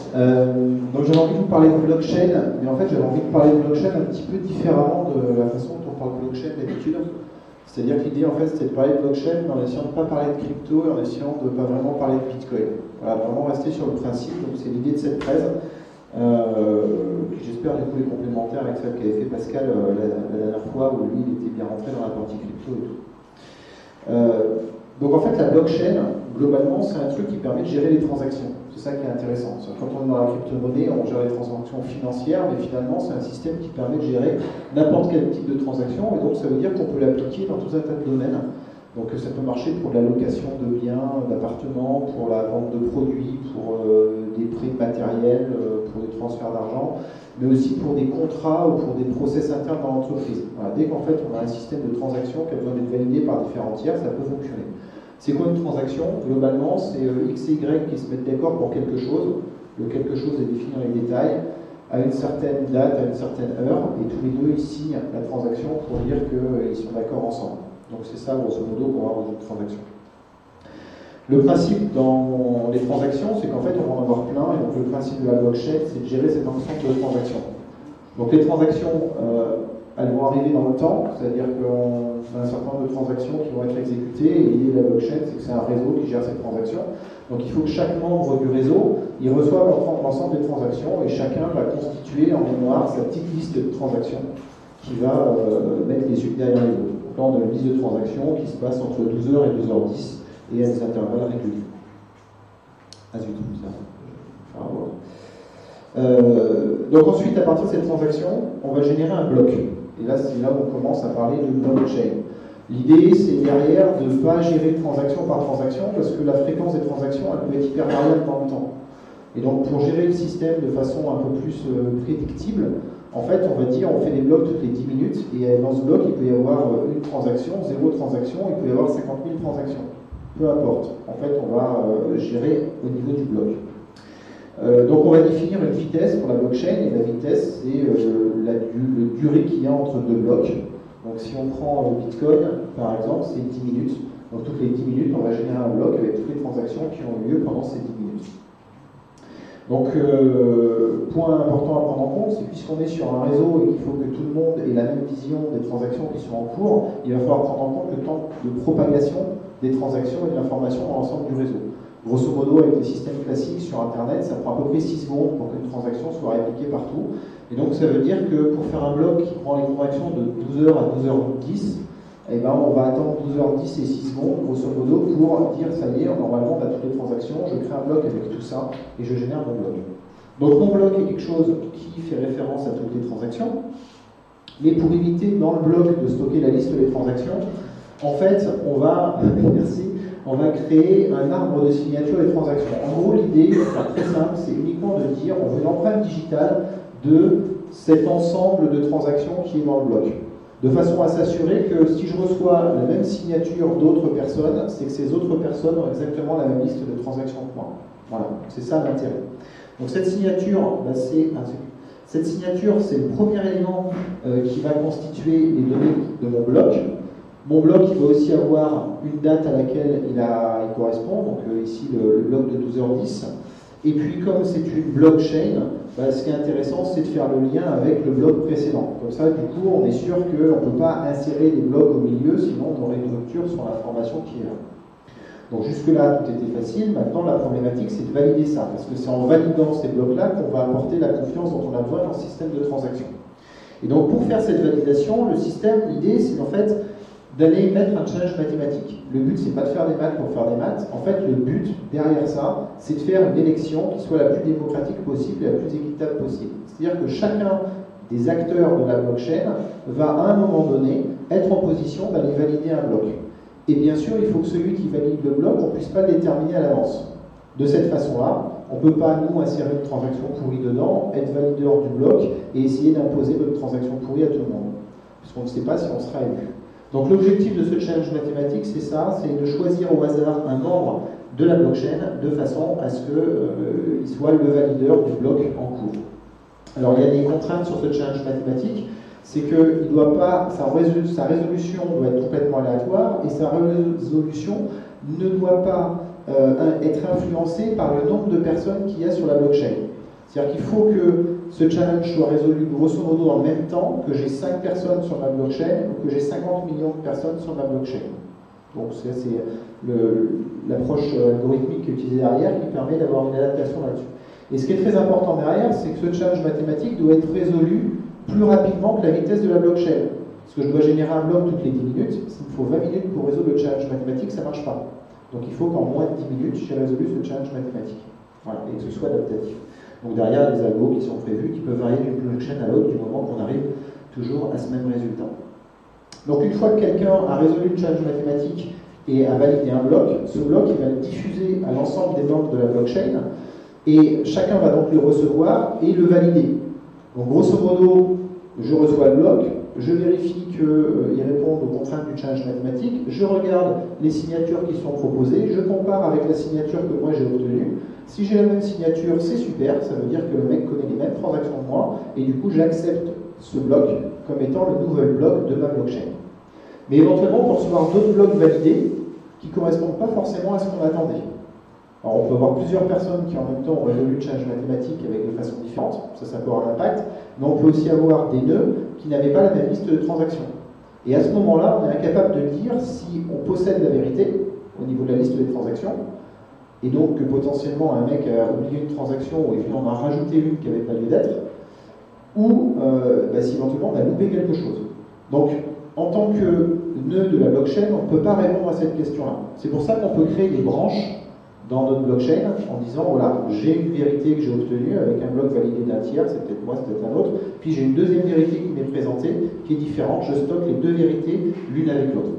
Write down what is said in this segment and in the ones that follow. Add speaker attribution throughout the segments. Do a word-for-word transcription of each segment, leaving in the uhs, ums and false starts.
Speaker 1: Euh, donc j'avais envie de vous parler de blockchain, mais en fait j'avais envie de parler de blockchain un petit peu différemment de la façon dont on parle de blockchain d'habitude. C'est-à-dire que l'idée en fait c'était de parler de blockchain mais en essayant de ne pas parler de crypto et en essayant de ne pas vraiment parler de Bitcoin. Voilà, vraiment rester sur le principe, donc c'est l'idée de cette presse, euh, qui j'espère du coup est complémentaire avec celle qu'avait fait Pascal euh, la, la dernière fois où lui il était bien rentré dans la partie crypto et tout. Euh, donc en fait la blockchain, globalement c'est un truc qui permet de gérer les transactions. C'est ça qui est intéressant. Quand on est dans la crypto-monnaie, on gère les transactions financières, mais finalement c'est un système qui permet de gérer n'importe quel type de transaction, et donc ça veut dire qu'on peut l'appliquer dans tout un tas de domaines. Donc ça peut marcher pour de la location de biens, d'appartements, pour la vente de produits, pour euh, des prêts de matériel, euh, pour des transferts d'argent, mais aussi pour des contrats ou pour des process internes dans l'entreprise. Voilà, dès qu'en fait on a un système de transaction qui a besoin d'être validé par différents tiers, ça peut fonctionner. C'est quoi une transaction? Globalement, c'est euh, X et Y qui se mettent d'accord pour quelque chose. Le quelque chose est défini dans les détails, à une certaine date, à une certaine heure, et tous les deux ils signent la transaction pour dire qu'ils sont d'accord ensemble. Donc c'est ça, grosso modo, qu'on va avoir dans une transaction. Le principe dans les transactions, c'est qu'en fait, on va en avoir plein, et donc le principe de la blockchain, c'est de gérer cet ensemble de transactions. Donc les transactions, euh, elles vont arriver dans le temps, c'est-à-dire qu'on a un certain nombre de transactions qui vont être exécutées, et l'idée de la blockchain, c'est que c'est un réseau qui gère ces transactions. Donc il faut que chaque membre du réseau, il reçoive l'ensemble des transactions, et chacun va constituer en mémoire sa petite liste de transactions qui va euh, mettre les unes derrière les autres. Donc là, on a une liste de transactions qui se passe entre douze heures et douze heures dix, et à des intervalles réguliers. Ah zut, ça. Enfin, voilà. Euh, donc ensuite, à partir de cette transaction, on va générer un bloc. Et là, c'est là où on commence à parler de blockchain. L'idée, c'est derrière de ne pas gérer transaction par transaction, parce que la fréquence des transactions, elle peut être hyper variable dans le temps. Et donc, pour gérer le système de façon un peu plus euh, prédictible, en fait, on va dire, on fait des blocs toutes les dix minutes, et dans ce bloc, il peut y avoir une transaction, zéro transaction, il peut y avoir cinquante mille transactions. Peu importe. En fait, on va euh, gérer au niveau du bloc. Euh, donc on va définir une vitesse pour la blockchain, et la vitesse c'est euh, la du, durée qu'il y a entre deux blocs. Donc si on prend le Bitcoin par exemple, c'est dix minutes. Donc toutes les dix minutes on va générer un bloc avec toutes les transactions qui ont lieu pendant ces dix minutes. Donc euh, point important à prendre en compte, c'est puisqu'on est sur un réseau et qu'il faut que tout le monde ait la même vision des transactions qui sont en cours, il va falloir prendre en compte le temps de propagation des transactions et de l'information dans l'ensemble du réseau. Grosso modo, avec les systèmes classiques sur Internet, ça prend à peu près six secondes pour qu'une transaction soit répliquée partout. Et donc, ça veut dire que pour faire un bloc qui prend les transactions de douze heures à douze heures dix, eh ben, on va attendre douze heures dix et six secondes, grosso modo, pour dire, ça y est, normalement, on a toutes les transactions, je crée un bloc avec tout ça, et je génère mon bloc. Donc, mon bloc est quelque chose qui fait référence à toutes les transactions, mais pour éviter, dans le bloc, de stocker la liste des transactions, en fait, on va... Merci. On va créer un arbre de signature des transactions. En gros, l'idée, c'est très simple, c'est uniquement de dire on veut l'empreinte digitale de cet ensemble de transactions qui est dans le bloc. De façon à s'assurer que si je reçois la même signature d'autres personnes, c'est que ces autres personnes ont exactement la même liste de transactions que moi. Voilà, c'est ça l'intérêt. Donc cette signature, bah, c'est cette signature, c'est le premier élément euh, qui va constituer les données de mon bloc. Mon bloc, il va aussi avoir une date à laquelle il, a, il correspond, donc euh, ici le, le bloc de douze heures dix. Et puis, comme c'est une blockchain, bah, ce qui est intéressant, c'est de faire le lien avec le bloc précédent. Comme ça, du coup, on est sûr qu'on ne peut pas insérer des blocs au milieu, sinon on aurait une rupture sur l'information qui est là. Donc jusque-là, tout était facile. Maintenant, la problématique, c'est de valider ça, parce que c'est en validant ces blocs-là qu'on va apporter la confiance dont on a besoin dans le système de transaction. Et donc, pour faire cette validation, le système, l'idée, c'est en fait d'aller mettre un challenge mathématique. Le but, c'est pas de faire des maths pour faire des maths. En fait, le but, derrière ça, c'est de faire une élection qui soit la plus démocratique possible et la plus équitable possible. C'est-à-dire que chacun des acteurs de la blockchain va, à un moment donné, être en position d'aller valider un bloc. Et bien sûr, il faut que celui qui valide le bloc, on ne puisse pas le déterminer à l'avance. De cette façon-là, on ne peut pas, nous, insérer une transaction pourrie dedans, être valideur du bloc et essayer d'imposer notre transaction pourrie à tout le monde. Parce qu'on ne sait pas si on sera élu. Donc l'objectif de ce challenge mathématique, c'est ça, c'est de choisir au hasard un membre de la blockchain de façon à ce qu'il euh, soit le valideur du bloc en cours. Alors il y a des contraintes sur ce challenge mathématique, c'est que il doit pas, sa, résol, sa résolution doit être complètement aléatoire et sa résolution ne doit pas euh, être influencée par le nombre de personnes qu'il y a sur la blockchain. C'est-à-dire qu'il faut que ce challenge soit résolu grosso modo en même temps, que j'ai cinq personnes sur ma blockchain ou que j'ai cinquante millions de personnes sur ma blockchain. Donc c'est l'approche algorithmique qui est utilisée derrière qui permet d'avoir une adaptation là-dessus. Et ce qui est très important derrière, c'est que ce challenge mathématique doit être résolu plus rapidement que la vitesse de la blockchain. Parce que je dois générer un bloc toutes les dix minutes, s'il me faut vingt minutes pour résoudre le challenge mathématique, ça ne marche pas. Donc il faut qu'en moins de dix minutes, j'ai résolu ce challenge mathématique. Voilà, et que ce soit adaptatif. Donc derrière, il y a des algos qui sont prévus, qui peuvent varier d'une blockchain à l'autre du moment qu'on arrive toujours à ce même résultat. Donc une fois que quelqu'un a résolu le challenge mathématique et a validé un bloc, ce bloc il va le diffuser à l'ensemble des membres de la blockchain et chacun va donc le recevoir et le valider. Donc grosso modo, je reçois le bloc, je vérifie qu'il euh, répond aux contraintes du challenge mathématique, je regarde les signatures qui sont proposées, je compare avec la signature que moi j'ai obtenue. Si j'ai la même signature, c'est super, ça veut dire que le mec connaît les mêmes transactions que moi, et du coup j'accepte ce bloc comme étant le nouvel bloc de ma blockchain. Mais éventuellement, on peut recevoir d'autres blocs validés qui ne correspondent pas forcément à ce qu'on attendait. Alors on peut avoir plusieurs personnes qui en même temps ont résolu le challenge mathématique avec de façon différente, ça, ça peut avoir un impact, mais on peut aussi avoir des nœuds qui n'avaient pas la même liste de transactions. Et à ce moment-là, on est incapable de dire si on possède la vérité au niveau de la liste des transactions, et donc que potentiellement un mec a oublié une transaction ou finalement on en a rajouté une qui n'avait pas lieu d'être, ou euh, bah, si éventuellement on a loupé quelque chose. Donc, en tant que nœud de la blockchain, on ne peut pas répondre à cette question-là. C'est pour ça qu'on peut créer des branches dans notre blockchain en disant, voilà, j'ai une vérité que j'ai obtenue avec un bloc validé d'un tiers, c'est peut-être moi, c'est peut-être un autre, puis j'ai une deuxième vérité qui m'est présentée, qui est différente, je stocke les deux vérités l'une avec l'autre.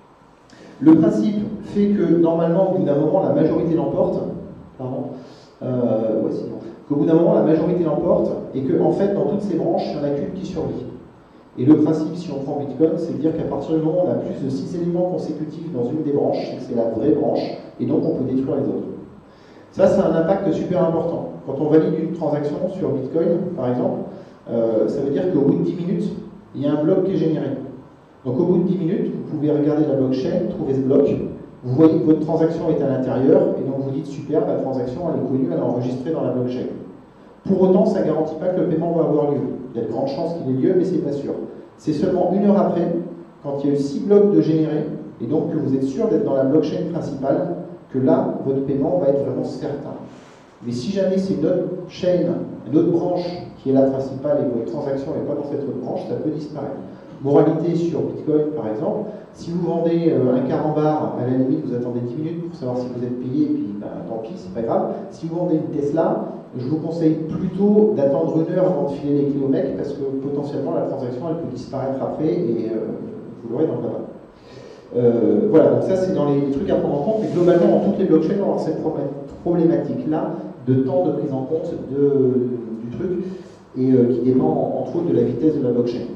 Speaker 1: Le principe fait que, normalement, au bout d'un moment, la majorité l'emporte, pardon, euh, ouais, sinon, qu'au bout d'un moment, la majorité l'emporte, et que, en fait, dans toutes ces branches, il n'y en a qu'une qui survit. Et le principe, si on prend Bitcoin, c'est de dire qu'à partir du moment où on a plus de six éléments consécutifs dans une des branches, c'est que c'est la vraie branche, et donc on peut détruire les autres. Ça, c'est un impact super important. Quand on valide une transaction sur Bitcoin, par exemple, euh, ça veut dire qu'au bout de dix minutes, il y a un bloc qui est généré. Donc au bout de dix minutes, vous pouvez regarder la blockchain, trouver ce bloc, vous voyez que votre transaction est à l'intérieur, et donc vous dites super, la transaction elle est connue, elle est enregistrée dans la blockchain. Pour autant, ça ne garantit pas que le paiement va avoir lieu. Il y a de grandes chances qu'il ait lieu, mais ce n'est pas sûr. C'est seulement une heure après, quand il y a eu six blocs de générés, et donc que vous êtes sûr d'être dans la blockchain principale, que là, votre paiement va être vraiment certain. Mais si jamais c'est une autre chaîne, une autre branche qui est la principale et que votre transaction n'est pas dans cette autre branche, ça peut disparaître. Moralité sur Bitcoin, par exemple, si vous vendez un carambar, à la limite, vous attendez dix minutes pour savoir si vous êtes payé, et puis ben, tant pis, c'est pas grave. Si vous vendez une Tesla, je vous conseille plutôt d'attendre une heure avant de filer les clés au mec, parce que potentiellement la transaction elle peut disparaître après et euh, vous l'aurez dans le tabac. Euh, voilà, donc ça c'est dans les trucs à prendre en compte, mais globalement dans toutes les blockchains on va avoir cette problématique-là de temps de prise en compte de, du truc et euh, qui dépend entre autres de la vitesse de la blockchain.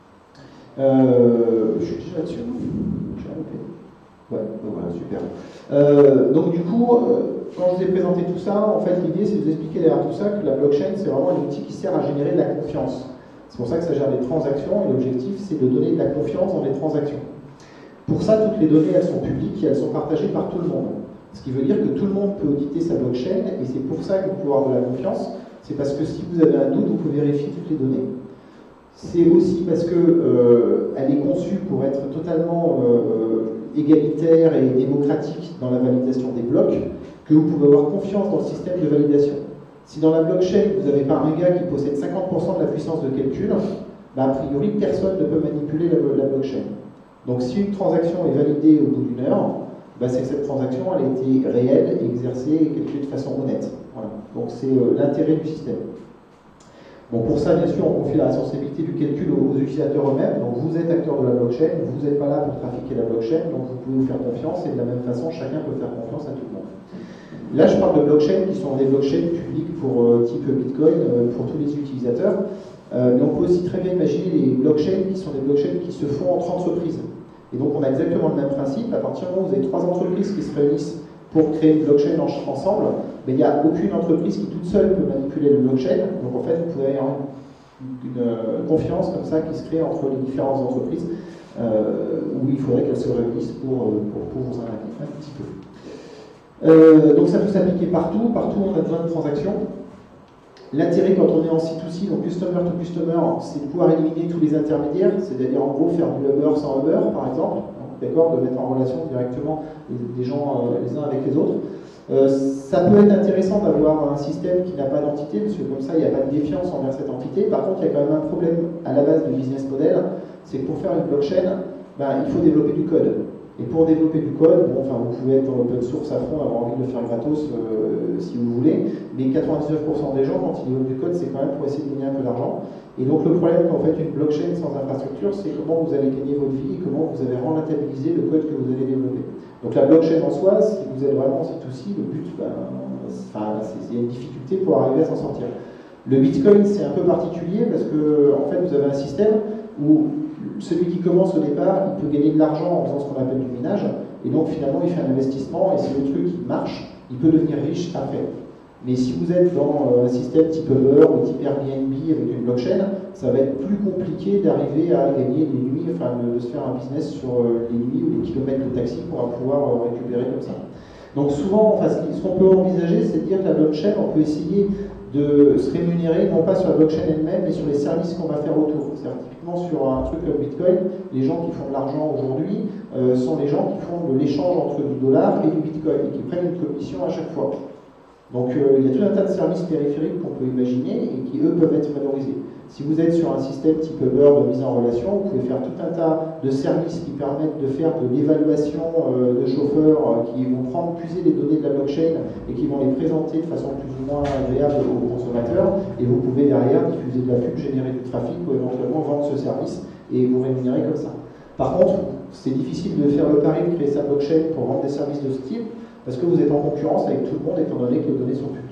Speaker 1: Euh, je suis déjà là-dessus. Ouais, voilà, super. Euh, donc du coup, euh, quand je vous ai présenté tout ça, en fait l'idée c'est de vous expliquer derrière tout ça que la blockchain c'est vraiment un outil qui sert à générer de la confiance. C'est pour ça que ça gère des transactions et l'objectif c'est de donner de la confiance dans les transactions. Pour ça, toutes les données elles sont publiques et elles sont partagées par tout le monde. Ce qui veut dire que tout le monde peut auditer sa blockchain et c'est pour ça que vous pouvez avoir de la confiance. C'est parce que si vous avez un doute, vous pouvez vérifier toutes les données. C'est aussi parce qu'elle euh, est conçue pour être totalement euh, égalitaire et démocratique dans la validation des blocs, que vous pouvez avoir confiance dans le système de validation. Si dans la blockchain, vous n'avez pas un gars qui possède cinquante pour cent de la puissance de calcul, bah, a priori, personne ne peut manipuler la, la blockchain. Donc si une transaction est validée au bout d'une heure, bah, c'est que cette transaction elle a été réelle, exercée et calculée de façon honnête. Voilà. Donc c'est euh, l'intérêt du système. Bon, pour ça, bien sûr, on confie la responsabilité du calcul aux, aux utilisateurs eux-mêmes. Donc, vous êtes acteur de la blockchain, vous n'êtes pas là pour trafiquer la blockchain, donc vous pouvez vous faire confiance, et de la même façon, chacun peut faire confiance à tout le monde. Là, je parle de blockchains qui sont des blockchains publiques pour euh, type Bitcoin, euh, pour tous les utilisateurs. Euh, mais on peut aussi très bien imaginer les blockchains qui sont des blockchains qui se font entre entreprises. Et donc, on a exactement le même principe. À partir du moment où vous avez trois entreprises qui se réunissent pour créer une blockchain ensemble, mais il n'y a aucune entreprise qui toute seule peut manipuler le blockchain. Donc en fait, vous pouvez avoir une, une, une confiance comme ça qui se crée entre les différentes entreprises euh, où il faudrait qu'elles se réunissent pour, pour, pour vous arnaquer un petit peu. Euh, donc ça peut s'appliquer partout, partout on a besoin de transactions. L'intérêt quand on est en C deux C, donc customer to customer, c'est de pouvoir éliminer tous les intermédiaires, c'est-à-dire en gros faire du Uber sans Uber par exemple, d'accord, de mettre en relation directement les gens euh, les uns avec les autres. Euh, ça peut être intéressant d'avoir un système qui n'a pas d'entité, parce que comme ça il n'y a pas de défiance envers cette entité. Par contre, il y a quand même un problème à la base du business model, c'est que pour faire une blockchain, ben, il faut développer du code. Et pour développer du code, bon, enfin, vous pouvez être dans l'open source à fond, avoir envie de le faire gratos euh, si vous voulez, mais quatre-vingt-dix-neuf pour cent des gens, quand ils développent du code, c'est quand même pour essayer de gagner un peu d'argent. Et donc le problème quand vous faites une blockchain sans infrastructure, c'est comment vous allez gagner votre vie et comment vous allez rentabiliser le code que vous allez développer. Donc la blockchain en soi, si vous êtes vraiment en C deux C, le but, ben, enfin, c'est une difficulté pour arriver à s'en sortir. Le Bitcoin, c'est un peu particulier parce que en fait, vous avez un système où celui qui commence au départ, il peut gagner de l'argent en faisant ce qu'on appelle du minage, et donc finalement il fait un investissement, et si le truc il marche, il peut devenir riche après. Mais si vous êtes dans un système type Uber ou type Airbnb avec une blockchain, ça va être plus compliqué d'arriver à gagner des nuits, enfin de se faire un business sur les nuits ou les kilomètres de taxi pour pouvoir récupérer comme ça. Donc souvent, enfin, ce qu'on peut envisager, c'est de dire que la blockchain, on peut essayer de se rémunérer, non pas sur la blockchain elle-même, mais sur les services qu'on va faire autour. C'est-à-dire typiquement sur un truc comme Bitcoin, les gens qui font de l'argent aujourd'hui euh, sont les gens qui font de l'échange entre du dollar et du Bitcoin, et qui prennent une commission à chaque fois. Donc euh, il y a tout un tas de services périphériques qu'on peut imaginer et qui, eux, peuvent être valorisés. Si vous êtes sur un système type Uber de mise en relation, vous pouvez faire tout un tas de services qui permettent de faire de l'évaluation euh, de chauffeurs euh, qui vont prendre, puiser les données de la blockchain et qui vont les présenter de façon plus ou moins agréable aux consommateurs. Et vous pouvez derrière diffuser de la pub, générer du trafic ou éventuellement vendre ce service et vous rémunérer comme ça. Par contre, c'est difficile de faire le pari de créer sa blockchain pour vendre des services de ce type parce que vous êtes en concurrence avec tout le monde étant donné que les données sont publiques.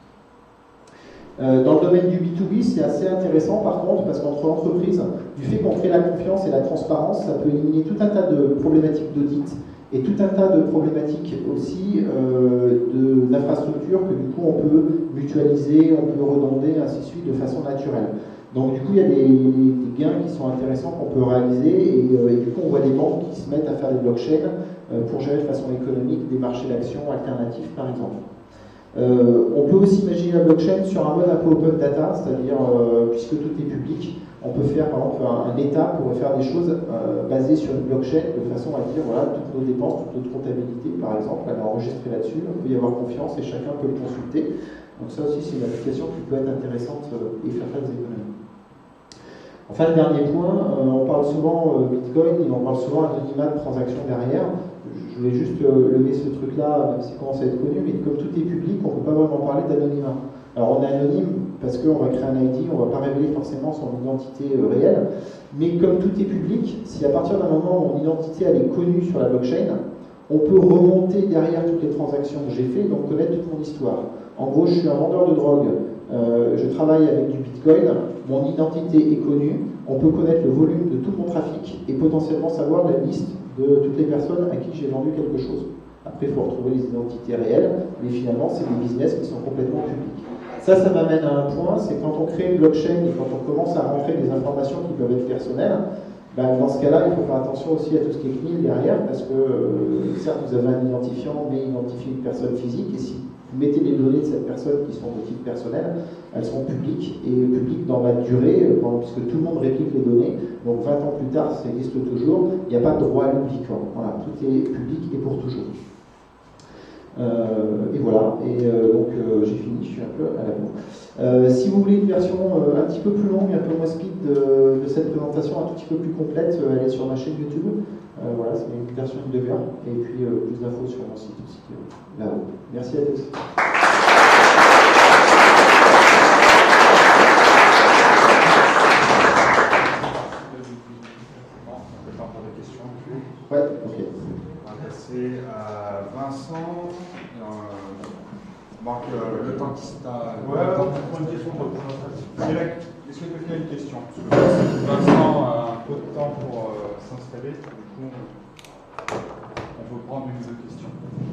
Speaker 1: Euh, dans le domaine du B deux B, c'est assez intéressant par contre, parce qu'entre entreprises, du fait qu'on crée la confiance et la transparence, ça peut éliminer tout un tas de problématiques d'audit et tout un tas de problématiques aussi euh, d'infrastructures que du coup on peut mutualiser, on peut redonder, ainsi de suite, de façon naturelle. Donc du coup il y a des, des gains qui sont intéressants qu'on peut réaliser et, euh, et du coup on voit des banques qui se mettent à faire des blockchains euh, pour gérer de façon économique des marchés d'actions alternatifs par exemple. Euh, on peut aussi imaginer la blockchain sur un mode un peu open data, c'est-à-dire, euh, puisque tout est public, on peut faire par exemple un, un État pourrait faire des choses euh, basées sur une blockchain de façon à dire voilà, toutes nos dépenses, toute notre comptabilité par exemple, elle est enregistrée là-dessus, on peut y avoir confiance et chacun peut le consulter. Donc ça aussi c'est une application qui peut être intéressante euh, et faire faire des économies. Enfin le dernier point, euh, on parle souvent euh, Bitcoin et on parle souvent anonymat de transaction derrière. Je voulais juste euh, lever ce truc-là, même si ça commence à être connu, mais comme tout est public, on ne peut pas vraiment parler d'anonymat. Alors on est anonyme parce qu'on va créer un I D, on ne va pas révéler forcément son identité euh, réelle, mais comme tout est public, si à partir d'un moment où mon identité elle est connue sur la blockchain, on peut remonter derrière toutes les transactions que j'ai faites, donc connaître toute mon histoire. En gros, je suis un vendeur de drogue, euh, je travaille avec du Bitcoin, mon identité est connue, on peut connaître le volume de tout mon trafic et potentiellement savoir la liste de toutes les personnes à qui j'ai vendu quelque chose. Après, il faut retrouver les identités réelles, mais finalement, c'est des business qui sont complètement publics. Ça, ça m'amène à un point, c'est quand on crée une blockchain et quand on commence à rentrer des informations qui peuvent être personnelles, ben, dans ce cas-là, il faut faire attention aussi à tout ce qui est C N I L derrière, parce que, euh, certes, vous avez un identifiant, mais identifier une personne physique, et si vous mettez les données de cette personne qui sont de type personnel, elles seront publiques, et publiques dans la durée, puisque tout le monde réplique les données, donc vingt ans plus tard, ça existe toujours, il n'y a pas de droit à l'oubli. Voilà, tout est public et pour toujours. Euh, et voilà, et euh, donc euh, j'ai fini, je suis un peu à la bourre. Euh, si vous voulez une version euh, un petit peu plus longue, un peu moins speed de, de cette présentation, un tout petit peu plus complète, euh, elle est sur ma chaîne YouTube. Euh, voilà, c'est une version de demi-heure, et puis euh, plus d'infos sur mon site aussi, euh, là-haut. Merci à tous. Ouais, ok.
Speaker 2: On va passer à Vincent. Euh, donc, euh, le temps qui t'a.
Speaker 3: Ouais, on prend une question pour Est-ce que quelqu'un a une question?
Speaker 2: Vincent a un peu de temps pour euh, s'installer. Du coup, on peut prendre une ou deux questions.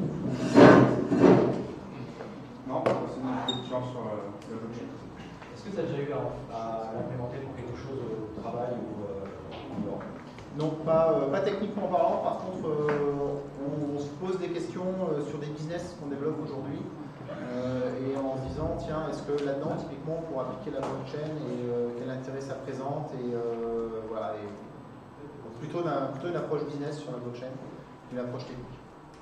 Speaker 2: Non, c'est une question sur euh, le blockchain.
Speaker 4: Est-ce que tu as déjà eu à, à l'implémenter pour quelque chose au travail ou euh, en dehors?
Speaker 5: Non, pas, euh, pas techniquement parlant. Par contre, euh, on, on se pose des questions euh, sur des business qu'on développe aujourd'hui euh, et en se disant, tiens, est-ce que là-dedans, typiquement, pour appliquer la blockchain, et euh, quel intérêt ça présente, et euh, voilà, et, donc plutôt, d'un, plutôt une approche business sur la blockchain qu'une approche technique.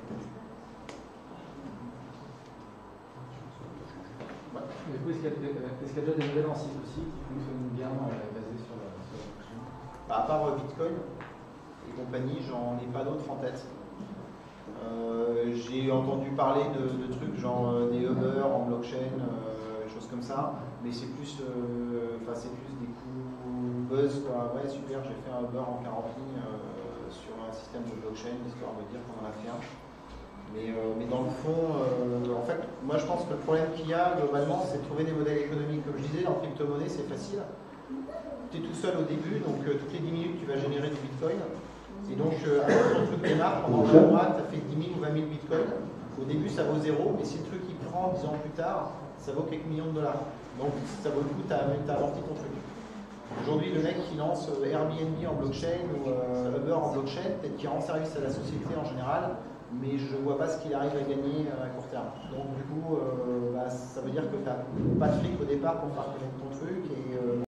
Speaker 4: Ouais. Du coup, est-ce qu'il y, est qu'il y a déjà des modèles en C aussi qui fonctionnent bien euh, basés sur la, sur la blockchain?
Speaker 5: Bah, à part euh, Bitcoin et compagnie, j'en ai pas d'autres en tête. Euh, j'ai entendu parler de, de trucs genre euh, des Uber en blockchain, euh, choses comme ça, mais c'est plus, euh, c'est plus des coups buzz quoi. Ouais, super, j'ai fait un Uber en quarantaine euh, sur un système de blockchain, histoire de dire qu'on en a fait un. Mais, euh, mais dans le fond, euh, en fait, moi je pense que le problème qu'il y a globalement, c'est de trouver des modèles économiques. Comme je disais, dans crypto-monnaie, c'est facile. Tu es tout seul au début, donc euh, toutes les dix minutes, tu vas générer du bitcoin. Et donc, euh, quand ton truc démarre, pendant vingt mois, tu as fait dix mille ou vingt mille bitcoins. Au début, ça vaut zéro, mais si le truc il prend dix ans plus tard, ça vaut quelques millions de dollars. Donc, ça vaut le coup, tu as amorti ton truc. Aujourd'hui, le mec qui lance Airbnb en blockchain ou euh, Uber en blockchain, peut-être qu'il rend service à la société en général, mais je ne vois pas ce qu'il arrive à gagner à court terme. Donc, du coup, euh, bah, ça veut dire que tu n'as pas de fric au départ pour faire connaître ton truc. Et, euh,